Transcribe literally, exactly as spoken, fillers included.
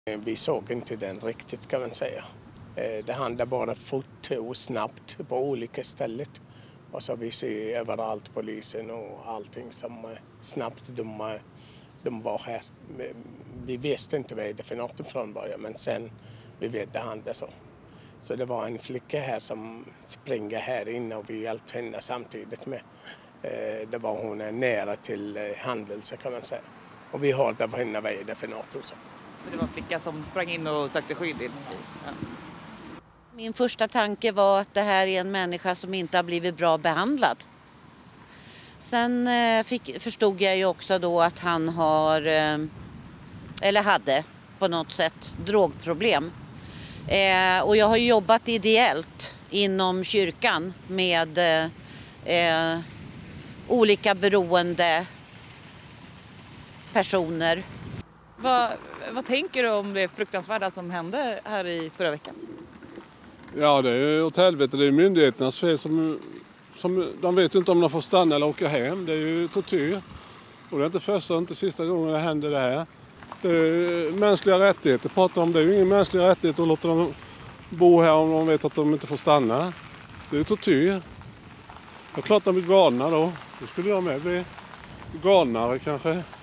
Vi såg inte den riktigt kan man säga. Det handlar bara fort och snabbt på olika ställen. Och så vi ser överallt polisen och allting som snabbt de, de var här. Vi visste inte vad det för något från början men sen vi vet det hände så. Så det var en flicka här som springer här inne och vi hjälpte henne samtidigt med. Det var hon nära till händelse kan man säga. Och vi hörde av henne vad det för något också. Det var en flicka som sprang in och sökte skydd in. Ja. Min första tanke var att det här är en människa som inte har blivit bra behandlad. Sen fick, förstod jag ju också då att han har, eller hade på något sätt, drogproblem. Eh, och jag har jobbat ideellt inom kyrkan med eh, olika beroende personer. Vad, vad tänker du om det fruktansvärda som hände här i förra veckan? Ja, det är åt helvete. Det är myndigheternas fel. Som, som, de vet inte om de får stanna eller åka hem. Det är ju tortyr. Och det är inte första och inte sista gången det händer det här. Det är mänskliga rättigheter pratar om. Det är ju ingen mänskliga rättigheter att låta dem bo här om de vet att de inte får stanna. Det är ju tortyr. Det är klart de blir galna då. Det skulle jag med bli galnare kanske.